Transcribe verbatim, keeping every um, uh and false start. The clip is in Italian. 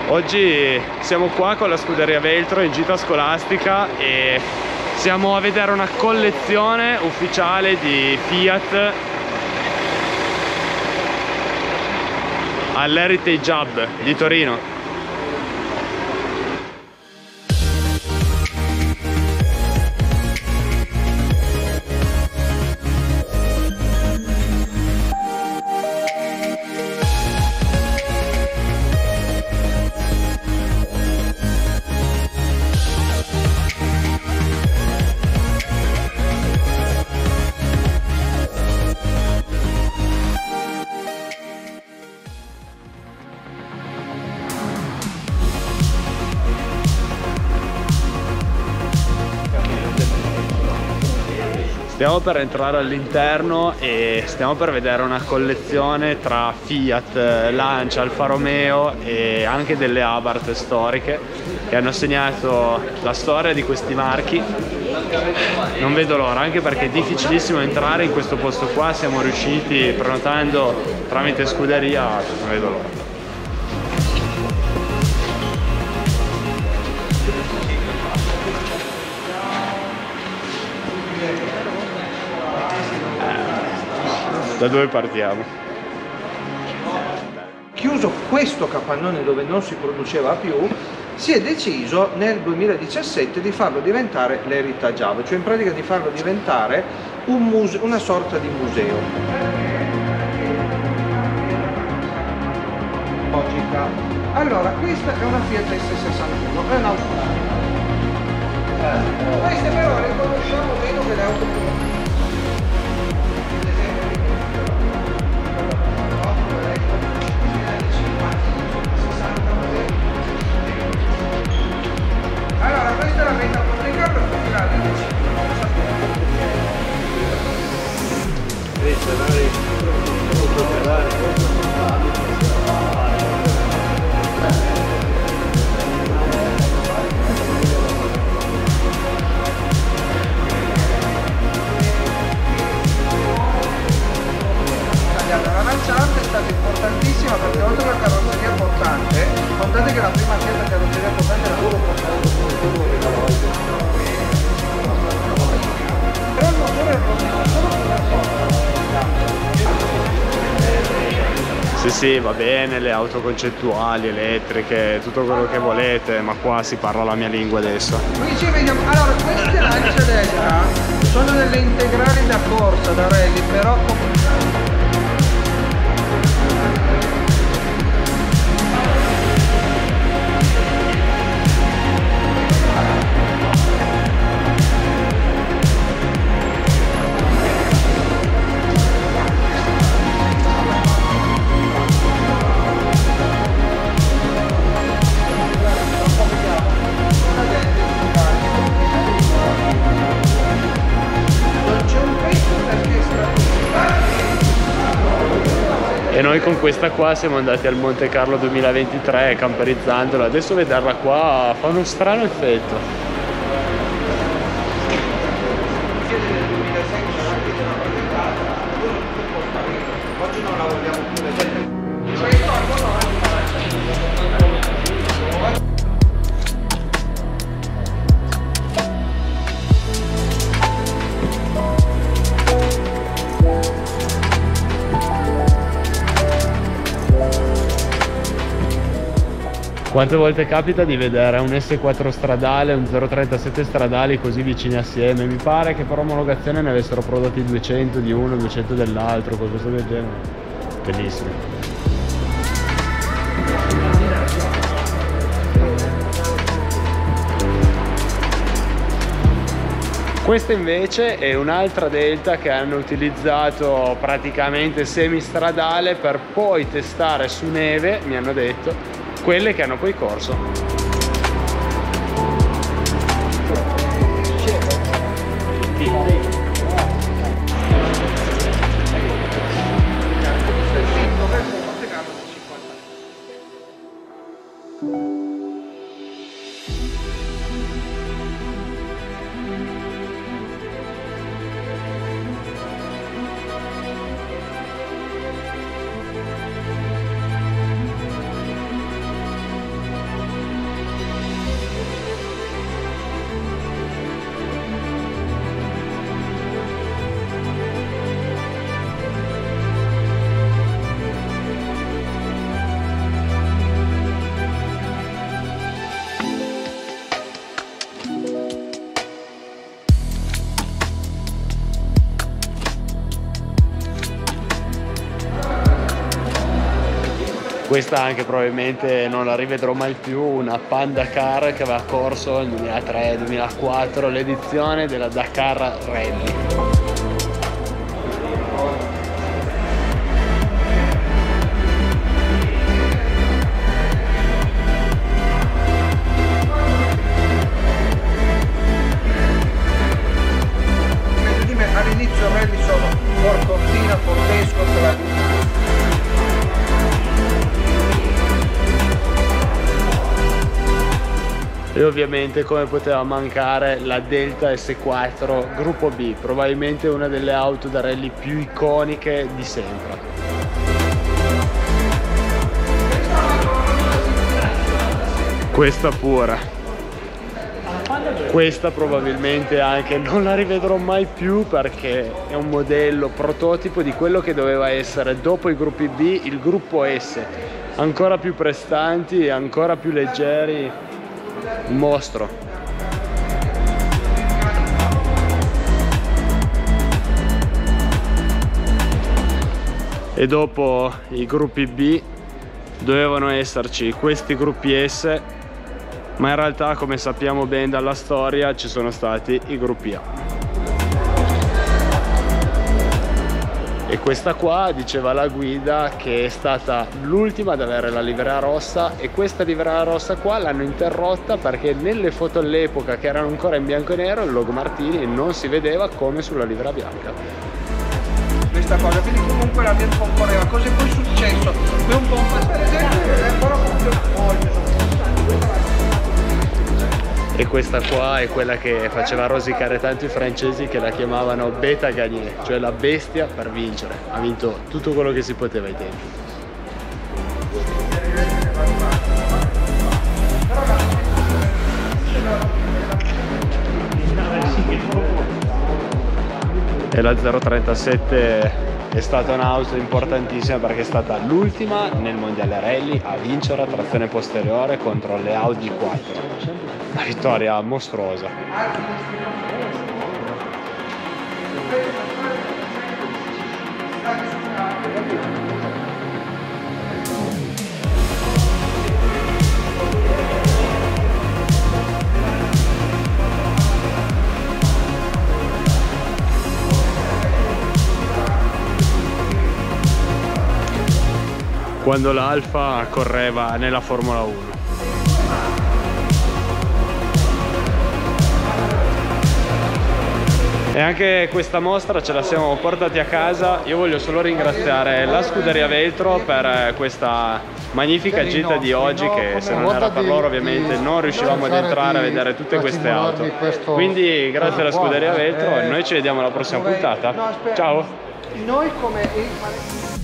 Oggi siamo qua con la scuderia Veltro in gita scolastica e siamo a vedere una collezione ufficiale di Fiat all'Heritage Hub di Torino. Stiamo per entrare all'interno e stiamo per vedere una collezione tra Fiat, Lancia, Alfa Romeo e anche delle Abarth storiche che hanno segnato la storia di questi marchi. Non vedo l'ora, anche perché è difficilissimo entrare in questo posto qua. Siamo riusciti prenotando tramite scuderia, non vedo l'ora. Da dove partiamo? Chiuso questo capannone dove non si produceva più, si è deciso nel duemiladiciassette di farlo diventare l'Heritage Hub, cioè in pratica di farlo diventare un muse- una sorta di museo. Logica. Allora, questa è una Fiat S sessantuno, è un'auto. Queste però le conosciamo meno che le auto. Allora, questa è la meta Monte Carlo e questa è la la lanciante è stata importantissima perché oltre alla carrozzeria portante, contate che la prima Fiat carrozzeria portante era solo portante. Però il motore è Sì sì, va bene, le auto concettuali, elettriche, tutto quello che volete, ma qua si parla la mia lingua adesso. Qui ci vediamo. Allora, queste Lancia Delta sono delle integrali da corsa, da rally, però E noi con questa qua siamo andati al Monte Carlo duemilaventitré camperizzandola. Adesso vederla qua fa uno strano effetto. oggi non la vogliamo più vedere. Quante volte capita di vedere un S quattro stradale e un zero trentasette stradali così vicini assieme? Mi pare che per omologazione ne avessero prodotti duecento di uno, duecento dell'altro, qualcosa del genere. Bellissimo. Questa invece è un'altra Delta che hanno utilizzato praticamente semistradale per poi testare su neve, mi hanno detto, quelle che hanno poi corso. Questa anche probabilmente non la rivedrò mai più, una Panda Car che aveva corso nel duemilatré duemilaquattro, l'edizione della Dakar Rally. All'inizio rally sono Ford Cortina, Ford Escort, e ovviamente come poteva mancare la Delta S quattro Gruppo B, probabilmente una delle auto da rally più iconiche di sempre. Questa pura. Questa probabilmente anche non la rivedrò mai più perché è un modello prototipo di quello che doveva essere dopo i gruppi B il gruppo S, ancora più prestanti, ancora più leggeri, un mostro. E dopo i gruppi B dovevano esserci questi gruppi S, ma in realtà, come sappiamo bene dalla storia, ci sono stati i gruppi A. E questa qua diceva la guida che è stata l'ultima ad avere la livrea rossa, e questa livrea rossa qua l'hanno interrotta perché nelle foto all'epoca, che erano ancora in bianco e nero, il logo Martini non si vedeva come sulla livrea bianca. Questa cosa, quindi comunque l'ambiente concorreva. Cosa è poi successo? Qui un po' per esempio, e questa qua è quella che faceva rosicare tanto i francesi, che la chiamavano Beta Gagné, cioè la bestia per vincere. Ha vinto tutto quello che si poteva ai tempi. E la zero trentasette è stata un'auto importantissima perché è stata l'ultima nel mondiale rally a vincere a trazione posteriore contro le Audi quattro. Una vittoria mostruosa. Quando l'Alfa correva nella Formula uno. E anche questa mostra ce la siamo portati a casa. Io voglio solo ringraziare la Scuderia Veltro per questa magnifica gita di oggi, che se non era per loro ovviamente non riuscivamo ad entrare a vedere tutte queste auto. Quindi grazie alla Scuderia Veltro e noi ci vediamo alla prossima puntata. Ciao! Noi come